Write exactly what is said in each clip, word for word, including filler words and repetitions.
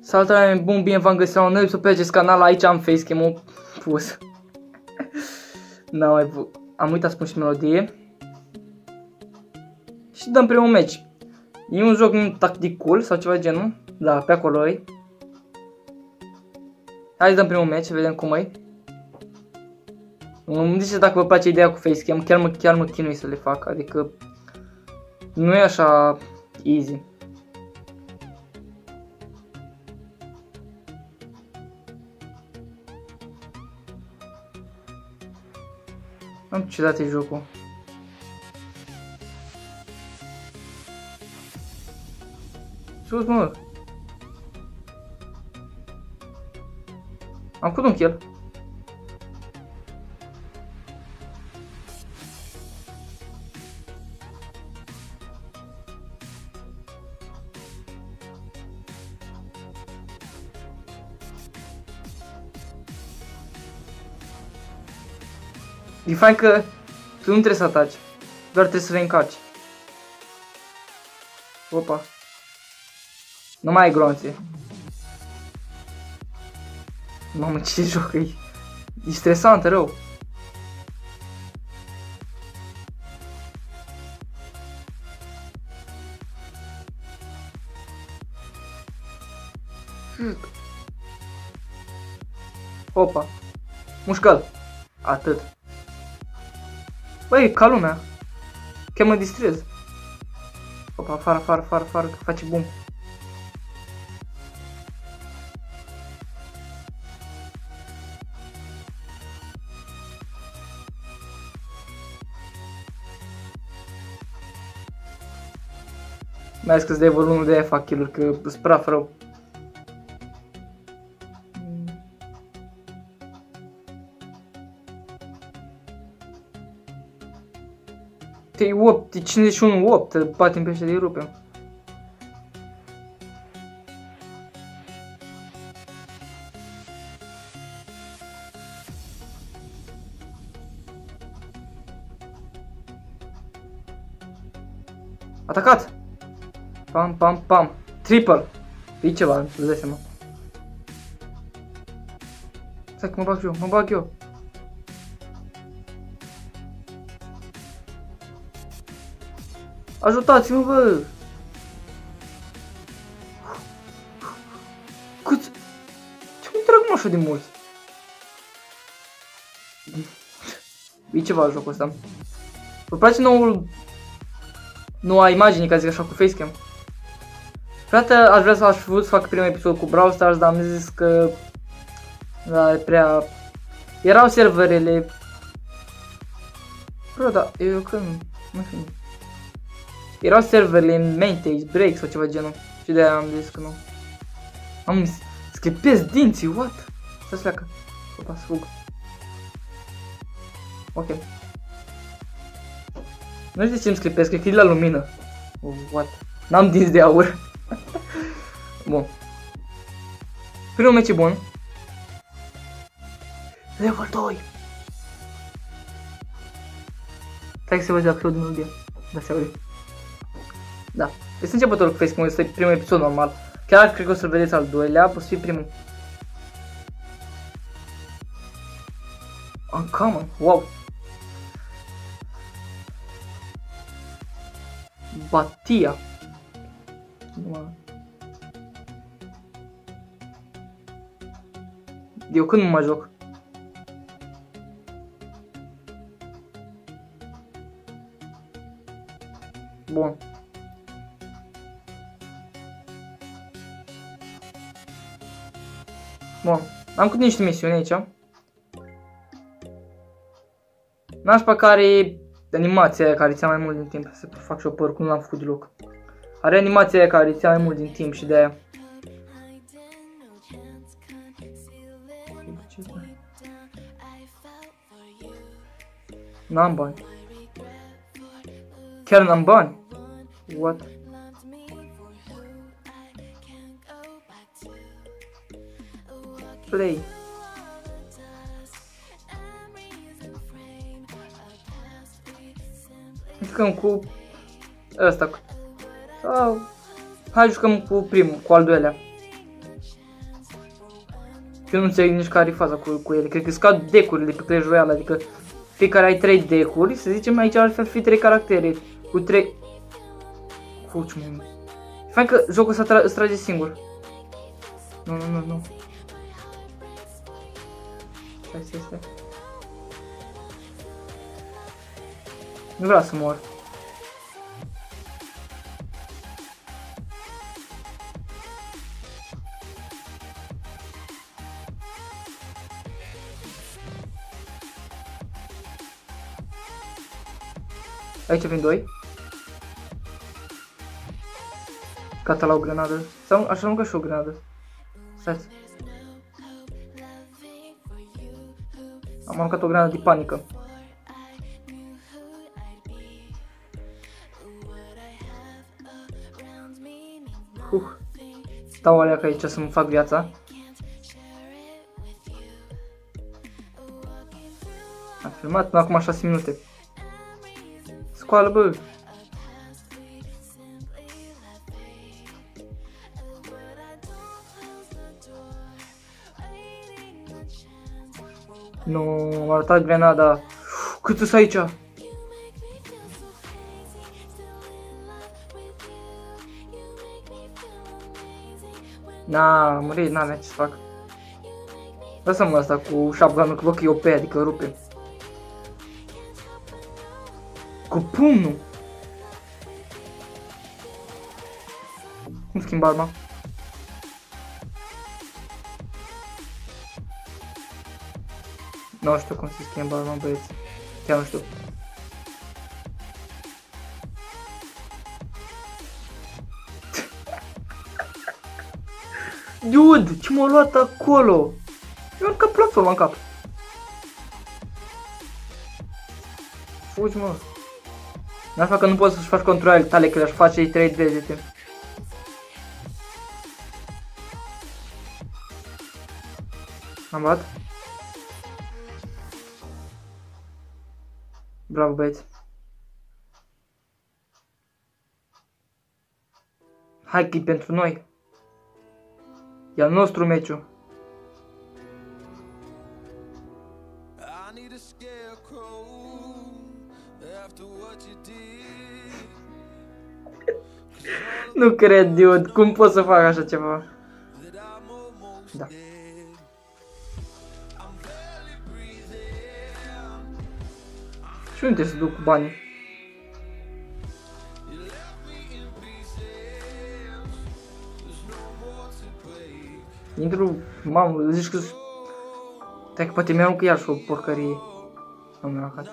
Salutare, bun, bine v-am găsit la un nou episod pe acest canal. Aici am facecam-ul pus. N-am mai pus. Am uitat să pun și melodie. Și dăm primul match. E un joc tacticul sau ceva de genul. Da, pe acolo e. Hai să dăm primul match, să vedem cum e. Îmi ziceți dacă vă place ideea cu facecam, chiar mă, chiar mă chinui să le fac, adică nu e așa easy. Am ce dat e jocul. Sus, mă. Am făcut un kill. E fain că tu nu trebuie să ataci, doar trebuie să le încarci. Opa. Nu mai ai gronțe. Mamă, ce joc e. E stresant, rău. Opa. Mușcă-l. Atât. Băi, ca lumea. Chiar mă distrez. Opa, afară, afară, afară, afară, că face bum. Mai ales că-ți dai vor unul de aia fac kill-uri, că îți praf rău. E opt, e cincizeci și unu opt, batem pe ăștia de rupem. Atacat! Pam, pam, pam. Triple. E ceva, îți dai seama. Stai că mă bag eu, mă bag eu. Ajutați-mă, bă! Cât? Ce-mi trag mă așa de mult? E ceva jocul ăsta. Vă place noul... noua imagine, ca zic așa, cu facecam? Frate, aș vrea să aș fi vrut să fac primul episod cu Brawl Stars, dar am zis că... Da, e prea... Erau serverele... Bro, da, eu când... Nu știu. Erau serverele în Maintage, Break sau ceva genul. Și de aia am zis că nu. Am sclipesc dinții, what? Să-ți pleacă. Opa, să fug. Ok. Nu știu de ce îmi sclipesc, cred că e la lumină. Oh, what? N-am dinți de aur. Bun. Primul meci e bun. Level doi. Stai că se văd upload melodie. Da, se aude. Da. Este începătorul cu facecam, este primul episod normal. Chiar cred că o să-l vedeți al doilea, poți fi primul. Uncommon, wow. Batia. Eu când nu mă joc? Bun. Bun. Am cu niște misiuni aici. Nașpa care e animația aia care ția mai mult din timp. Să fac și o păr, cum n-am făcut deloc. Are animația aia care ția mai mult din timp și de aia. N-am bani. Chiar n-am bani? What? Play. Jucăm cu ăsta. Sau hai jucăm cu primul, cu al doilea. Eu nu înțeleg nici care e faza cu, cu ele. Cred că scad decurile pe Clash Royale, adică fiecare ai trei decuri, să zicem aici ar fi trei caractere cu trei. Fuci, mă. Fain că jocul ăsta tra îți trage singur. Nu, nu, nu, nu. Stai, stai, stai. Nu vreau să mor. Aici vin doi. Gata la o grenadă. Sau așa nu ca și o grenadă. Stați. Am aruncat o grenadă de panică. Uh. Stau alea că aici să-mi fac viața. Am filmat până acum șase minute. Scoală, bă! Nu, am arătat grenada. Cât sunt aici? Na, mări, n-am ce să fac. Lasă-mă asta cu shotgun-ul, că văd că e O P, adică rupe. Cu pumnul. Cum schimb arma? Nu știu cum se schimbă arma, băieți. Chiar nu știu. Dude, ce m-a luat acolo? Eu am cap platforma în cap. Fugi, mă. N-aș fac că nu poți să-și faci controlele tale, că le-aș face ei trei degete. Am luat. Bravo, băieți. Hai că e pentru noi. E al nostru meciu. Nu cred, dude. Cum pot să fac așa ceva? Da. Și unde să duc cu banii? Intru, mamă, zici că... Stai că poate mi-arunc iar și o porcărie. Nu mi-a aruncat.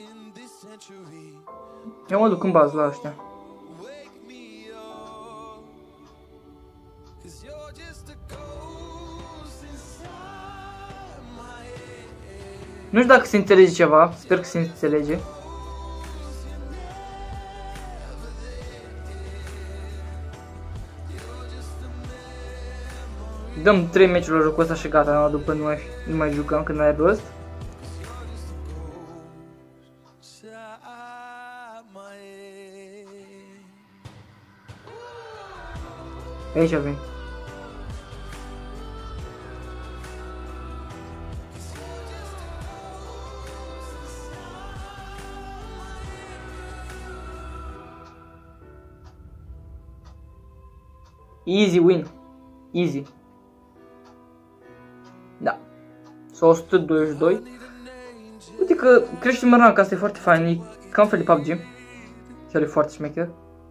Eu mă duc în bază la ăștia. Nu știu dacă se înțelege ceva, sper că se înțelege. Dăm trei meciuri la jocul ăsta și gata, după nu mai, nu mai jucăm când ai rost. Aici avem. Easy win. Easy. Da. o sută douăzeci și doi. Uite că crește în rank, asta e foarte fain. E cam fel de P U B G. Chiar e foarte șmecher.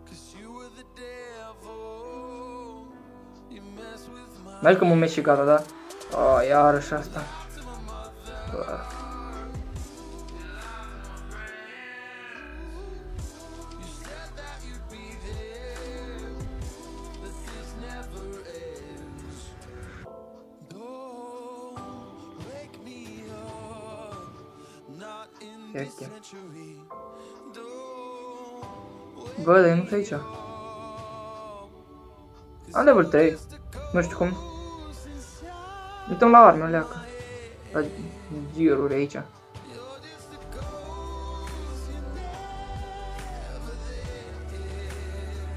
Mai că mă merg și gata, da? Oh, iarăși asta. Uh. Okay. Bă, dar eu nu sunt aici. Am level trei. Nu știu cum. Uităm la arme, leacă. La giruri aici.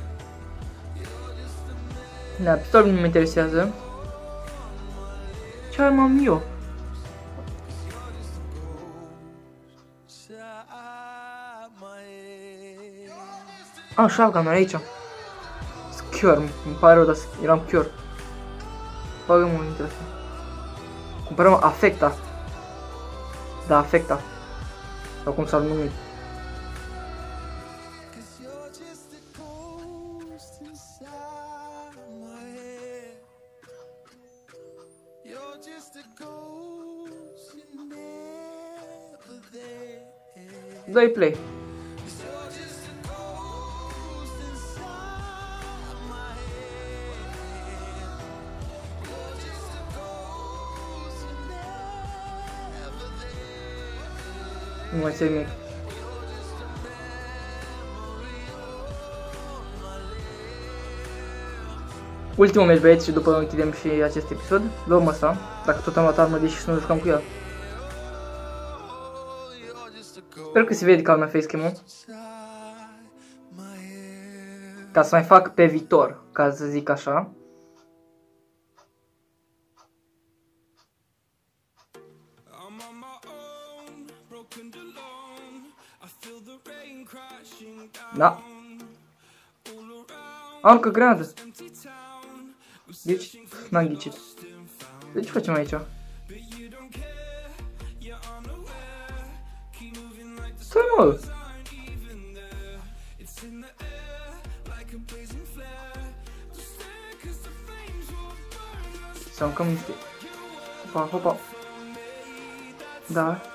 Da, pistolul nu mă interesează. Ce armă am eu? Ah, shotgun-ul aici. Cure, îmi pare rău, dar eram cure. Bagă-mă dintre astea. Cumpărăm Affecta. Da, Affecta. Sau cum s-ar numi. Dă-i play. Nu mai știu nimic. Ultimul meci, băieți, și după închidem și acest episod. Luăm ăsta, dacă tot am luat armă, deși să nu jucăm cu el. Sper că se vede calmea facecam-ul. Ca să mai fac pe viitor, ca să zic așa. Da. Aruncă granadă. Deci, n-am ghicit. Deci ce facem aici? Stai, mă! Să aruncăm niște... Hopa, hopa. Da.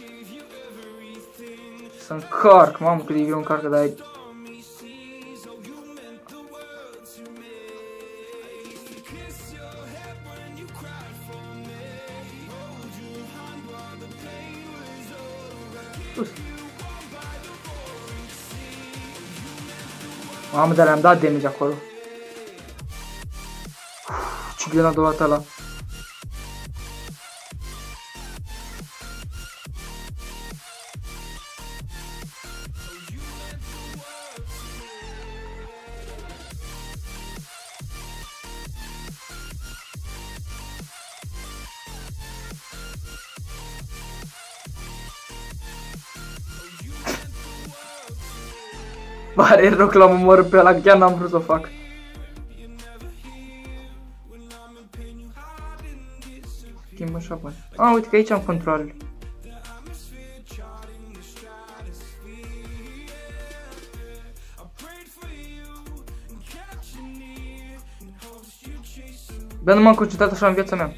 Să încarc, mamă, cât de greu încarcă, dar... Sus. Mamă, dar le-am dat damage acolo. Ce grenadă a luat ăla. Pare rău că l-am omorât pe ăla, chiar n-am vrut să o fac. Timp așa bun. Ah, uite că aici am controlul. Bă, nu m-am concentrat așa în viața mea.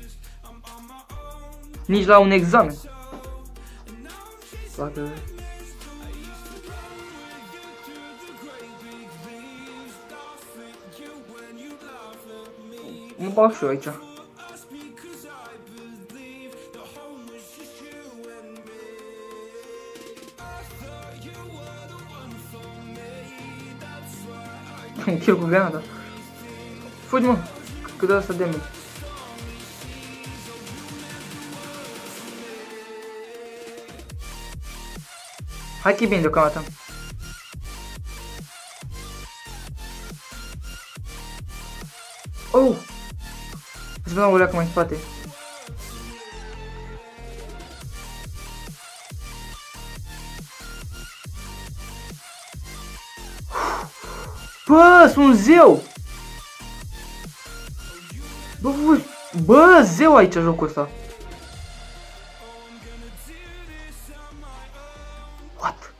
Nici la un examen. Toată... Mă bag și eu aici. Un kill cu granada. Fugi, mă, cât de asta damage. Hai că e bine deocamdată. Oh! Îți vedem o leacă mai în spate. Bă, sunt zeu! Bă, bă, bă, zeu aici jocul ăsta. What?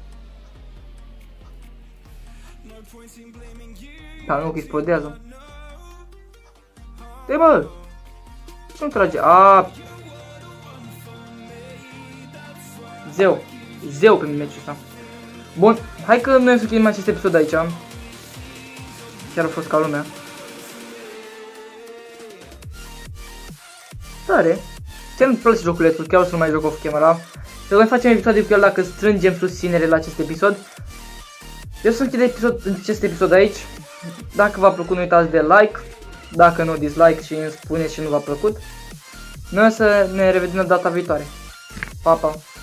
Da, nu că explodează. Dă-i, bă! Ce-mi trage? Aaaa! Zeu. Zeu pe meciul ăsta. Bun, hai că noi să încheiem acest episod aici. Chiar a fost ca lumea. Tare. Chiar îmi place joculețul, chiar o să nu mai joc off camera. Să mai facem episoade cu el dacă strângem susținere la acest episod. Eu să închid episod, acest episod aici. Dacă v-a plăcut, nu uitați de like. Dacă nu, dislike și îmi spuneți și nu v-a plăcut. Noi o să ne revedem data viitoare. Pa, pa!